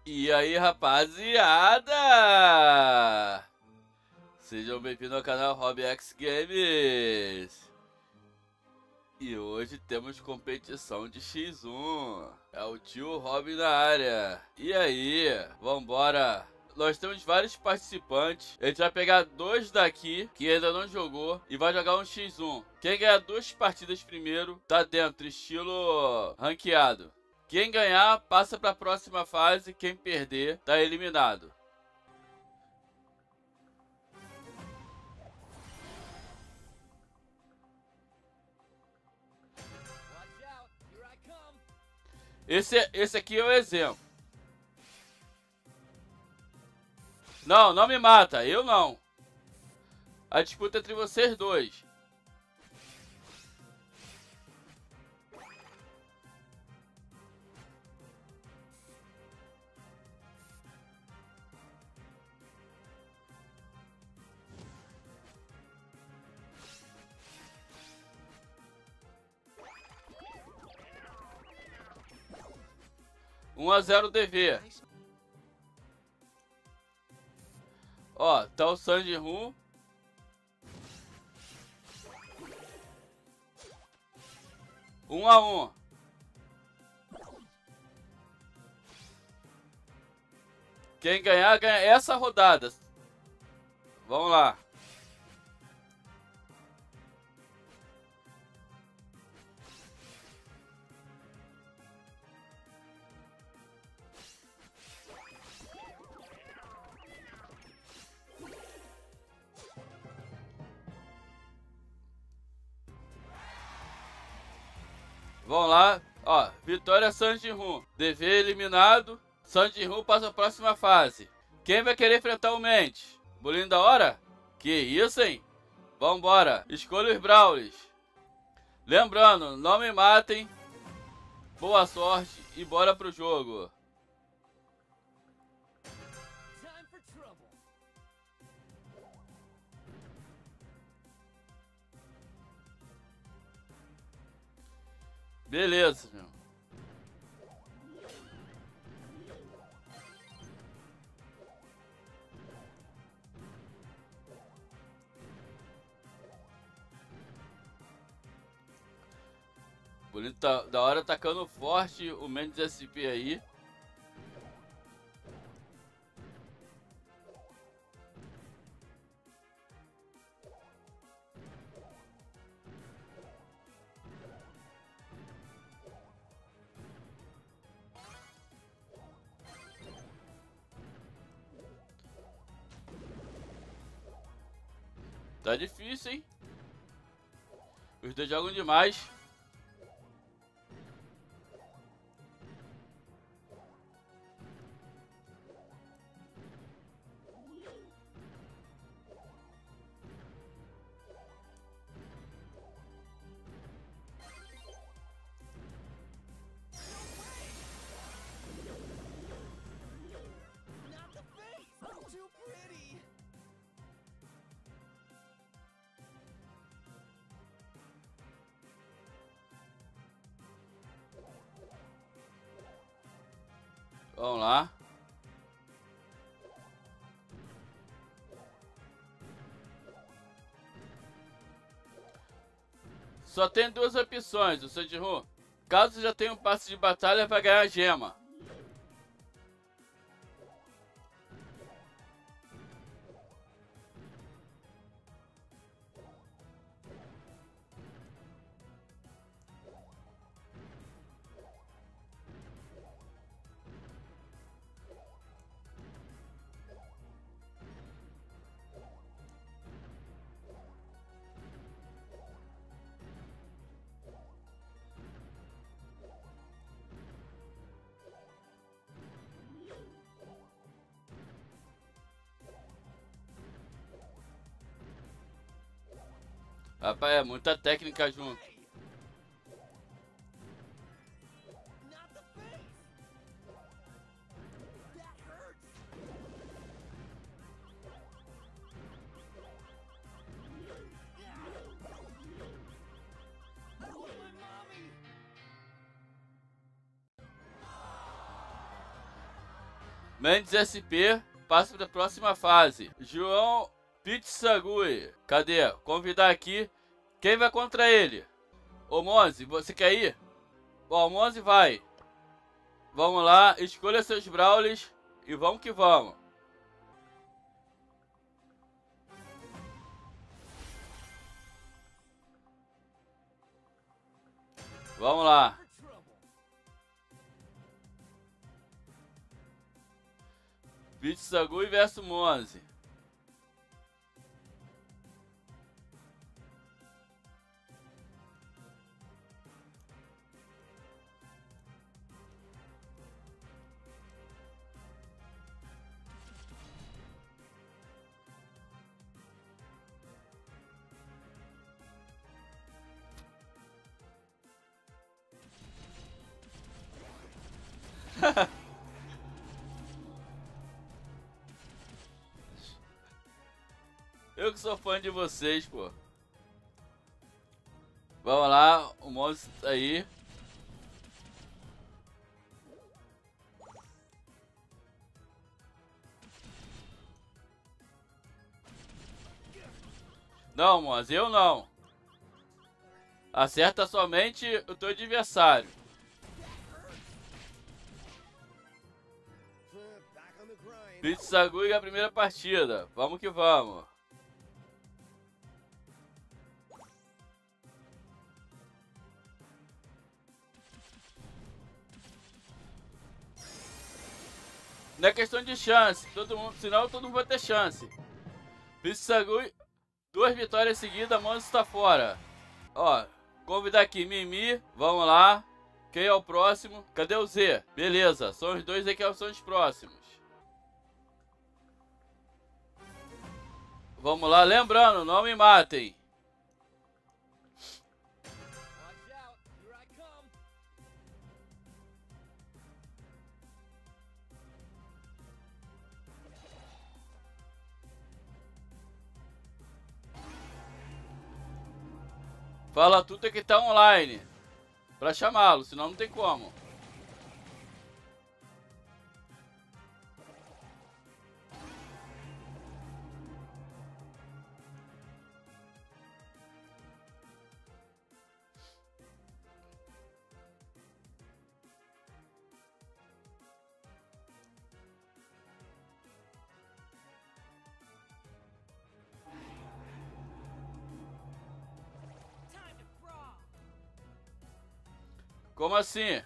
E aí, rapaziada! Sejam bem-vindos ao canal Hobbyx Games. E hoje temos competição de X1. É o tio Hobby na área. E aí, vambora! Nós temos vários participantes. A gente vai pegar dois daqui que ainda não jogou e vai jogar um X1. Quem ganhar duas partidas primeiro tá dentro, estilo ranqueado. Quem ganhar, passa para a próxima fase. Quem perder, tá eliminado. Esse aqui é o exemplo. Não, não me mata. Eu não. A disputa é entre vocês dois. Um a 0 DV. Ó, tá o Sandy Rum. Um a 1. Quem ganhar, ganha essa rodada. Vamos lá. Vamos lá. Ó, vitória Sandy Rum. DV eliminado. Sandy Rum passa a próxima fase. Quem vai querer enfrentar o Mendes? Bolinho da hora? Que isso, hein? Vambora. Escolha os Brawlers. Lembrando, não me matem. Boa sorte e bora pro jogo. Beleza, meu. Bonito, tá, da hora atacando forte o Mendes SP aí. Tá difícil, hein? Os dois jogam demais. Vamos lá. Só tem duas opções, o Sandy Rum. Caso já tenha um passe de batalha, vai ganhar a gema. Rapaz, é muita técnica junto. Mendes SP passa para a próxima fase. João Pitsagui. Cadê? Convidar aqui. Quem vai contra ele? Ô Monzi, você quer ir? Ó, o Monzi vai. Vamos lá, escolha seus brawlers e vamos que vamos. Vamos lá. Pitsagui versus Monzi. Eu que sou fã de vocês, pô. Vamos lá, o monstro tá aí. Não, Monstro, eu não. Acerta somente o teu adversário. Pitsagui a primeira partida. Vamos que vamos. Não é questão de chance. Todo mundo, senão todo mundo vai ter chance. Pitsagui, 2 vitórias seguidas, Monstro está fora. Ó, convidar aqui Mimi. Vamos lá. Quem é o próximo? Cadê o Z? Beleza, são os dois aí que são os próximos. Vamos lá, lembrando, não me matem. Fala tudo é que tá online pra chamá-lo, senão não tem como. Como assim?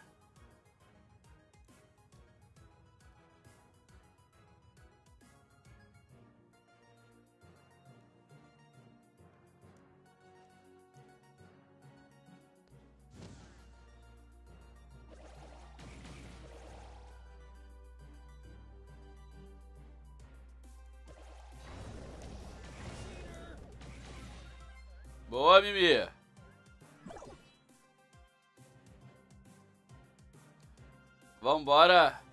Boa, Mimi. Vambora.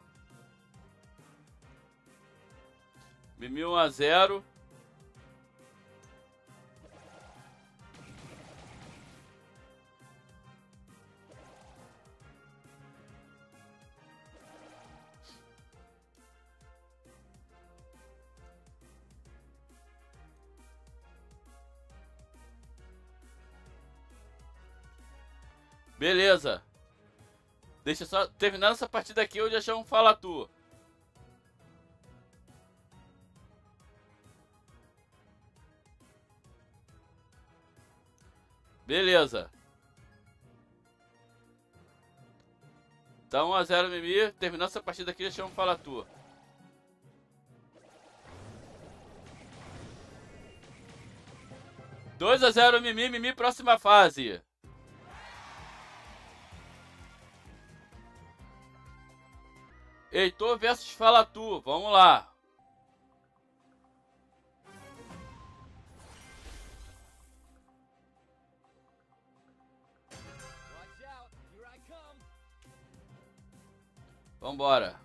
Mimi 1-0. Beleza. Deixa só terminar essa partida aqui, eu já chamo Fala Tu. Beleza. Tá 1-0 Mimi. Terminando essa partida aqui, já chamo Fala Tu. — 2-0 Mimi. Mimi, próxima fase. Heitor versus Fala Tu. Vamos lá. Vambora.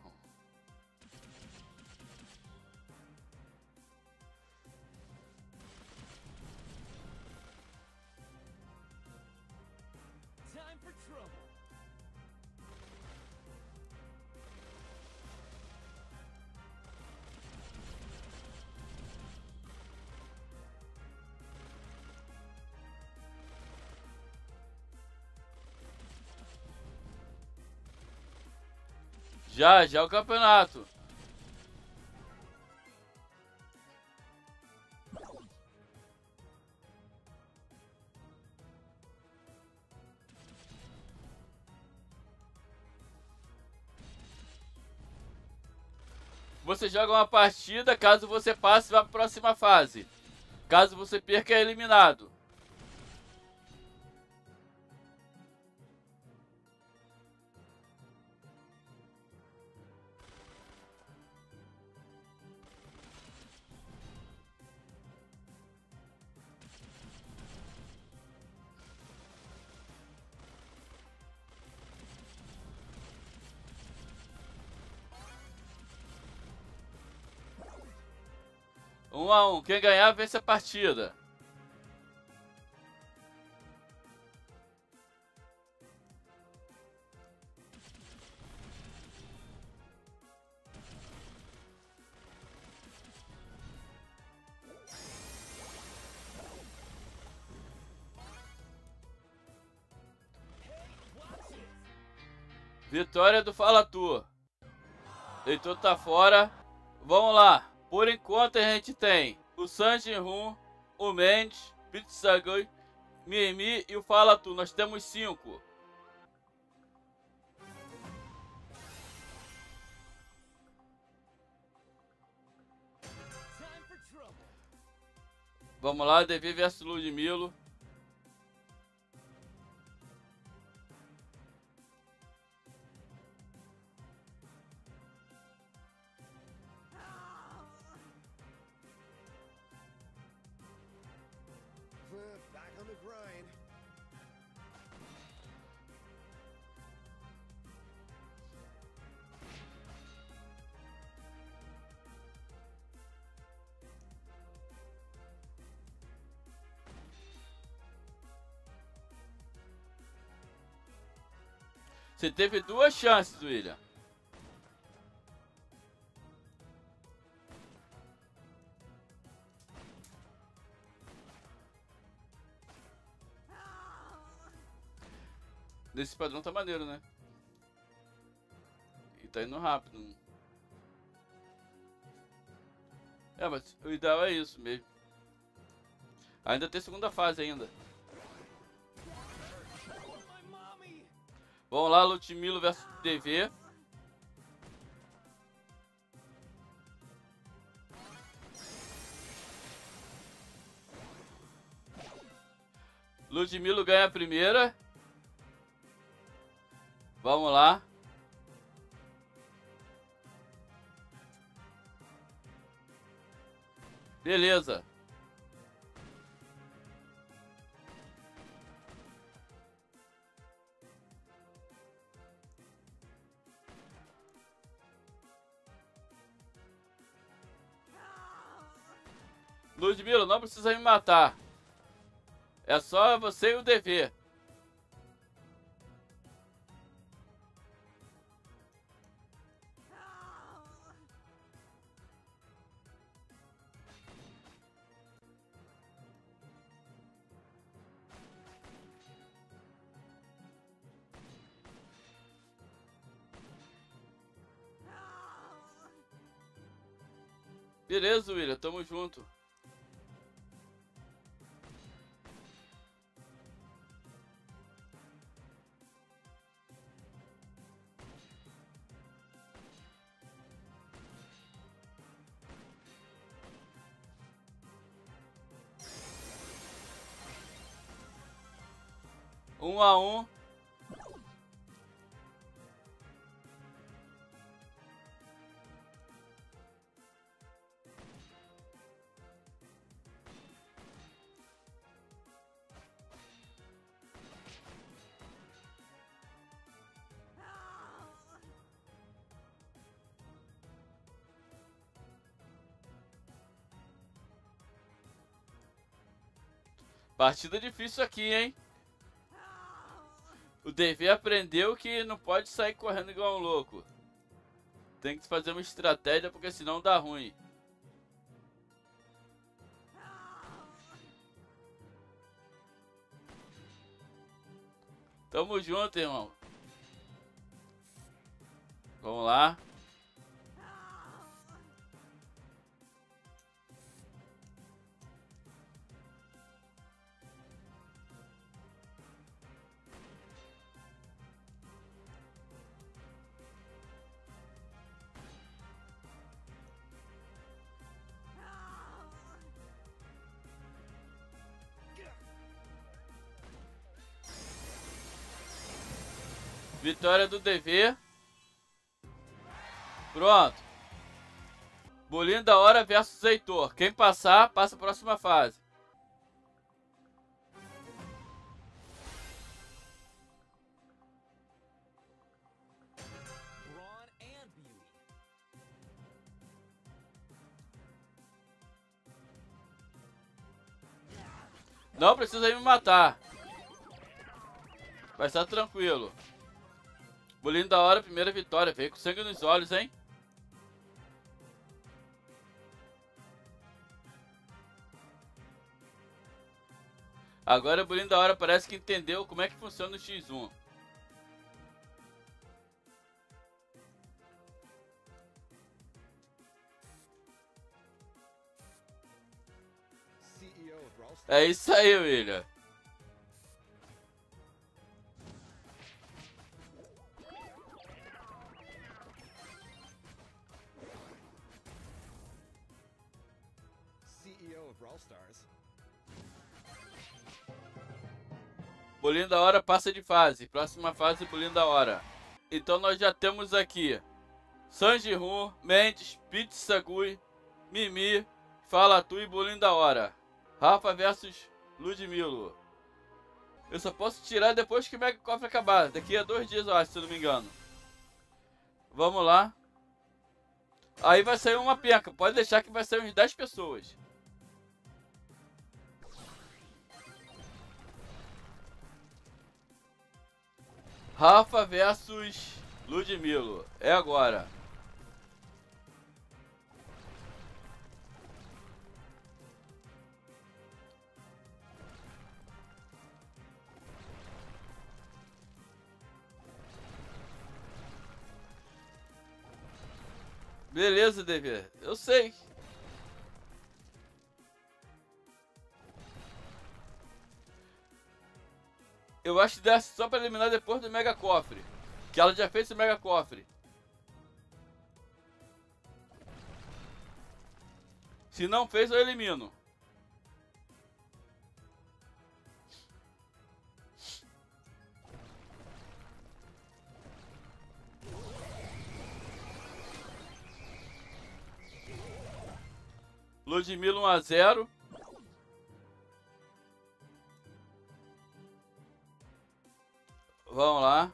Já é o campeonato. Você joga uma partida, caso você passe, vai para a próxima fase. Caso você perca, é eliminado. Um a um. Quem ganhar, vence a partida. Vitória do Fala Tu. Heitor tá fora. Vamos lá. Por enquanto a gente tem o Sanjin-Hun, o Mendes, Pitsagui, Mimi e o Fala Tu. Nós temos 5. Vamos lá, Devi versus Ludmilo. Back on the grind. Você teve 2 chances, William. Nesse padrão tá maneiro, né? E tá indo rápido. É, mas o ideal é isso mesmo. Ainda tem segunda fase ainda. Vamos lá, Ludmilo versus DV. Ludmilo ganha a primeira. Vamos lá. Beleza. Ludmilo, não precisa me matar. É só você e o DV. Beleza, William, tamo junto. Um a um. Partida difícil aqui, hein? O DV aprendeu que não pode sair correndo igual um louco. Tem que fazer uma estratégia, porque senão dá ruim. Tamo junto, irmão. Vamos lá. Vitória do DV. Pronto. Bolinho da hora versus Heitor. Quem passar, passa a próxima fase. Brawn and beauty. Não precisa ir me matar. Vai estar tranquilo. Bolinho da hora, primeira vitória. Veio com sangue nos olhos, hein? Agora o Bolinho da hora parece que entendeu como é que funciona o X1. CEO of Brawl Stars. É isso aí, William. CEO of Brawl Stars. Bolinho da hora passa de fase. Próxima fase, Bolinho da hora. Então nós já temos aqui Sanji-Hun, Mendes, Pete Sagui, Mimi, Fala Tu e Bolinho da hora. Rafa versus Ludmilo. Eu só posso tirar depois que o Mega Cofre acabar. Daqui a 2 dias, eu acho, se eu não me engano. Vamos lá. Aí vai sair uma penca. Pode deixar que vai sair uns 10 pessoas. Rafa versus Ludmilo. É agora. Beleza, DV. Eu sei. Eu acho que desse só pra eliminar depois do Mega Cofre. Que ela já fez o Mega Cofre. Se não fez, eu elimino. Ludmilo 1 a 0. Vamos lá.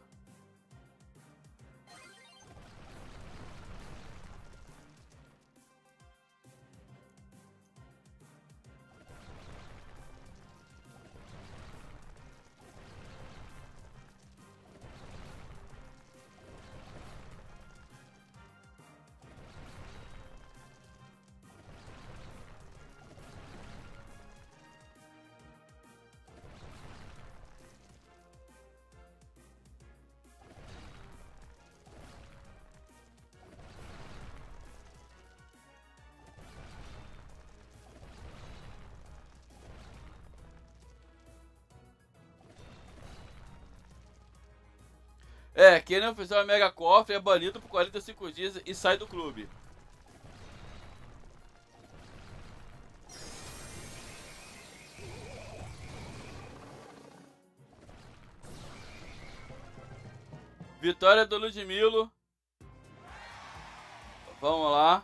É, quem não fizer o Mega Cofre é banido por 45 dias e sai do clube. Vitória do Ludmilo. Vamos lá.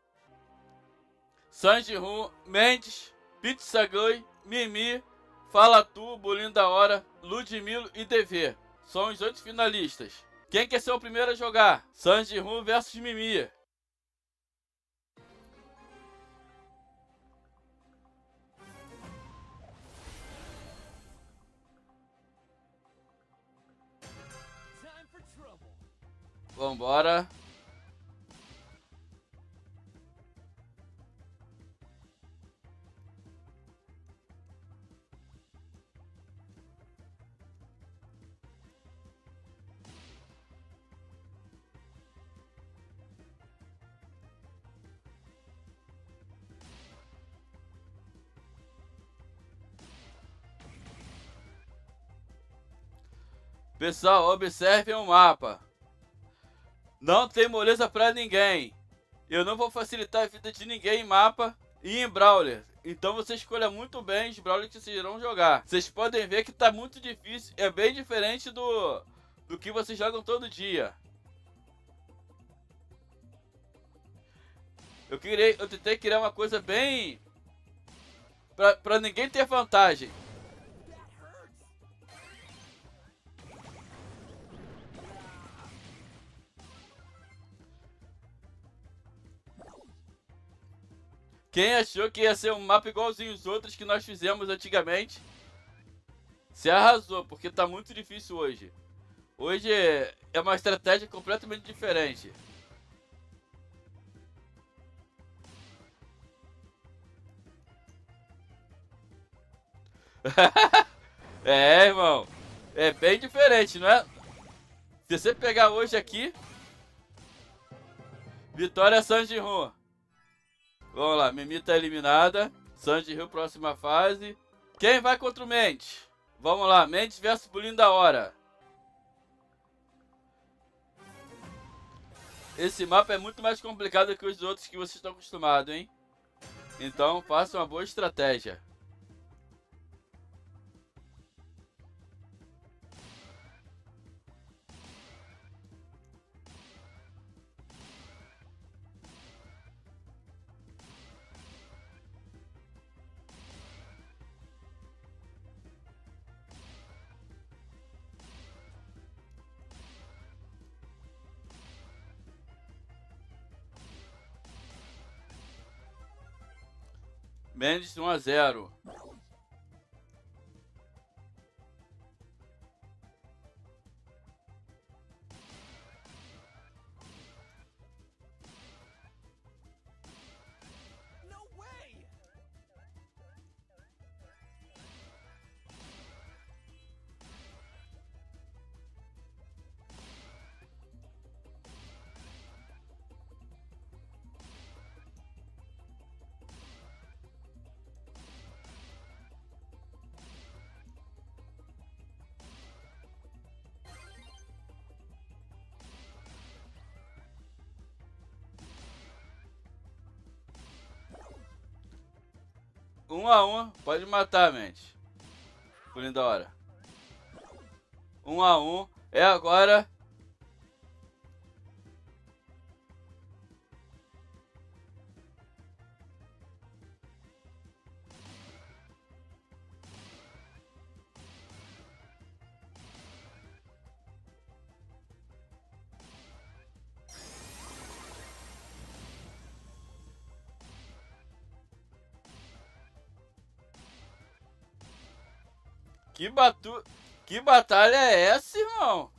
Sanji-Hun, Mendes, Pete Sagui, Mimi, Fala Tu, Bolinho da Hora, Ludmilo e DV. São os 8 finalistas. Quem quer ser o primeiro a jogar? Sanji-Hun versus Mimi. Time for trouble. Vambora. Pessoal, observem o mapa. Não tem moleza pra ninguém. Eu não vou facilitar a vida de ninguém em mapa e em Brawler. Então você escolha muito bem os Brawlers que vocês irão jogar. Vocês podem ver que tá muito difícil. É bem diferente do que vocês jogam todo dia. Eu tentei criar uma coisa bem... Pra ninguém ter vantagem. Quem achou que ia ser um mapa igualzinho os outros que nós fizemos antigamente, se arrasou, porque tá muito difícil hoje. Hoje é uma estratégia completamente diferente. É, irmão. É bem diferente, não é? Se você pegar hoje aqui... Vitória Sanji-Ru. Vamos lá, Mimi tá eliminada. Sanji-Ru, próxima fase. Quem vai contra o Mendes? Vamos lá, Mendes versus Bolinho da Hora. Esse mapa é muito mais complicado que os outros que vocês estão acostumados, hein? Então, faça uma boa estratégia. Mendes 1-0. No way! Um a um, pode matar, Mendes. Bolinho da Hora. 1-1. É agora. Que batalha é essa, irmão?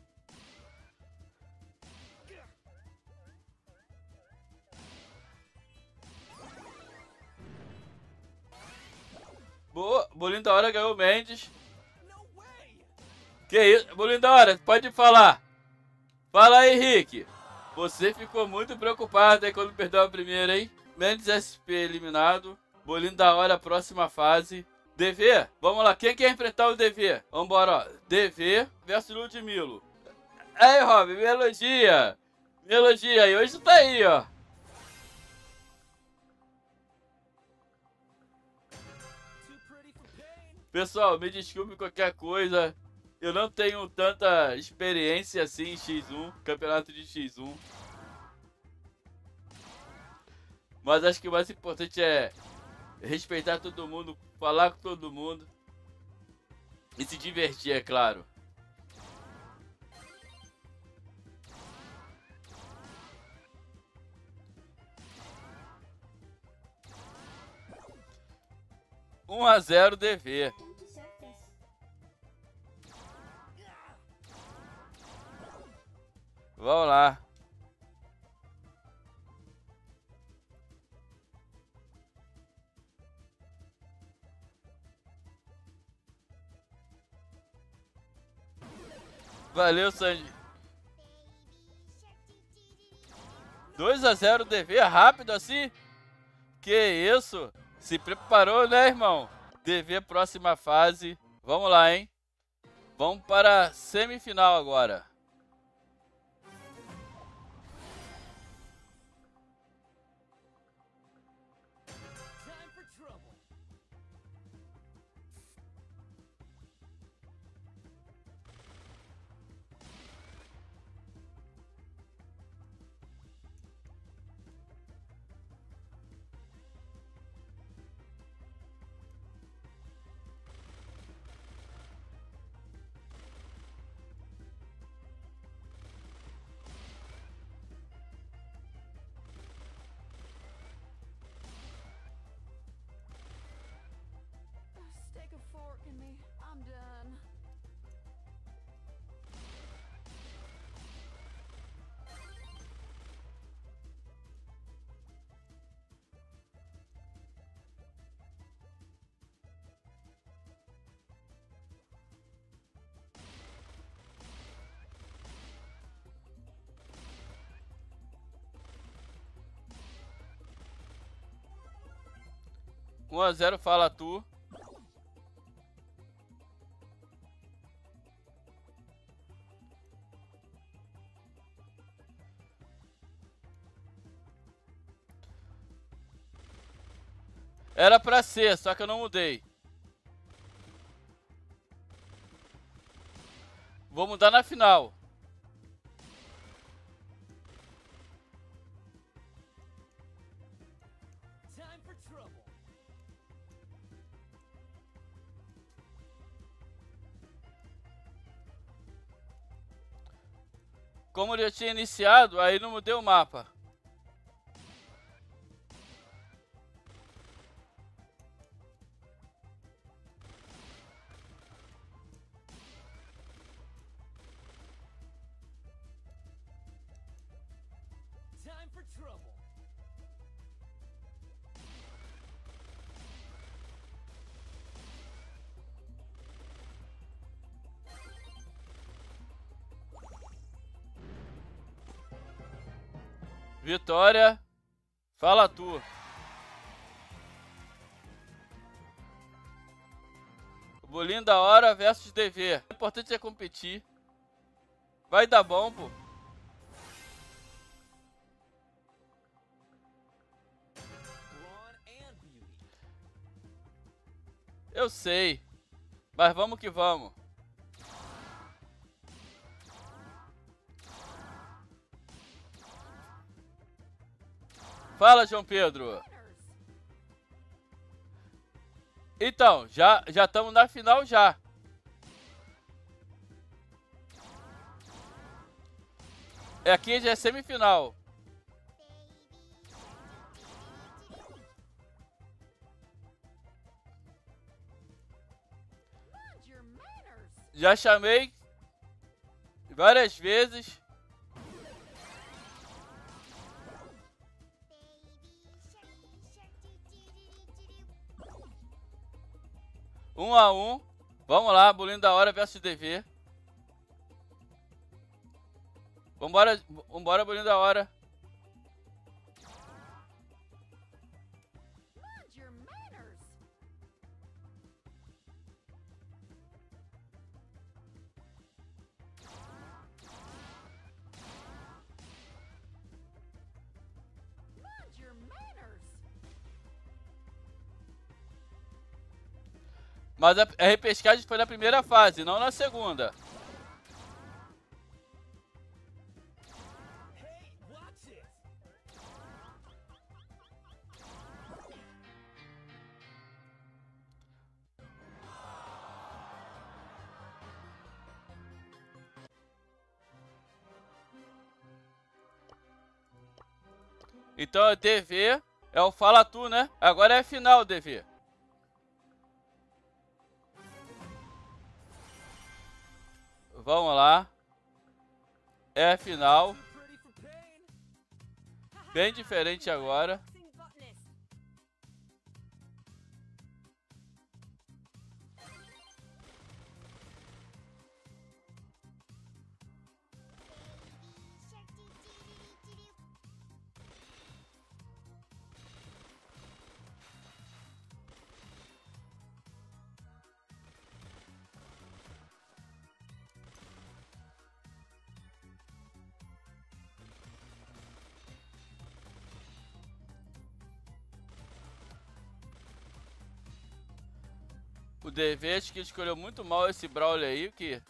Boa, Bolinho da Hora ganhou o Mendes. No way! Que isso, Bolinho da Hora, pode falar. Fala aí, Rick. Você ficou muito preocupado aí quando perdeu a primeira, hein? Mendes SP eliminado. Bolinho da Hora, próxima fase. DV, vamos lá, quem quer enfrentar o DV? Vambora, ó. DV versus Ludmilo. Aí, Rob, me elogia. Me elogia, e hoje tá aí, ó. Too pretty for pain. Pessoal, me desculpe qualquer coisa. Eu não tenho tanta experiência assim em X1, campeonato de X1. Mas acho que o mais importante é respeitar todo mundo, falar com todo mundo e se divertir, é claro. Um a 0 DV. Vamos lá. Valeu, Sanji. 2 a 0 DV, rápido assim? Que isso? Se preparou, né, irmão? DV, próxima fase. Vamos lá, hein? Vamos para a semifinal agora. Time for trouble. Stick a fork in me. I'm done. Um a 0, fala tu. Era pra ser, só que eu não mudei. Vou mudar na final. Time for trouble. Como eu já tinha iniciado, aí não mudei o mapa. Time for trouble. Vitória, fala tu. Bolinho da hora versus DV. O importante é competir. Vai dar bom, pô. Brawn and beauty. Eu sei. Mas vamos que vamos. Fala, João Pedro. Manners. Então, já estamos na final já. Aqui já é semifinal. Mind your manners. Já chamei várias vezes. 1 a 1. Vamos lá, bolinho da hora versus DV. Vambora, vambora, bolinho da hora. Mind your manners. Mind your manners. Mas a repescagem foi na primeira fase, não na segunda. Hey, watch it. Então a DV é o fala tu, né? Agora é a final, DV. Vamos lá. É a final. Too pretty for pain. Bem diferente agora. O DV acho que escolheu muito mal esse Brawler aí, que...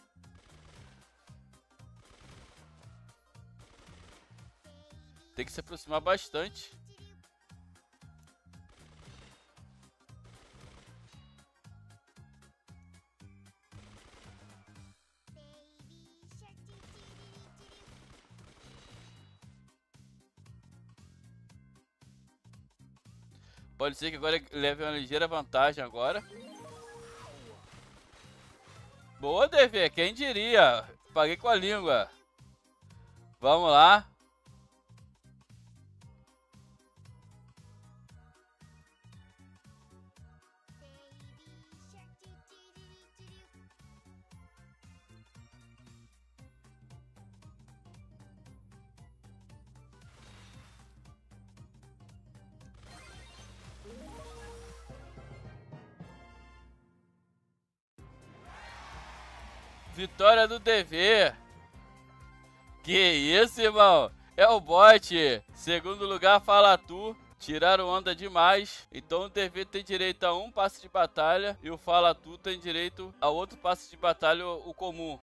Tem que se aproximar bastante. Pode ser que agora ele leve uma ligeira vantagem agora. Boa, DV, quem diria? Paguei com a língua. Vamos lá. Vitória do DV. Que isso, irmão? É o bot. Segundo lugar, Fala Tu. Tiraram onda demais. Então o DV tem direito a um passe de batalha. E o Fala Tu tem direito a outro passe de batalha, o comum.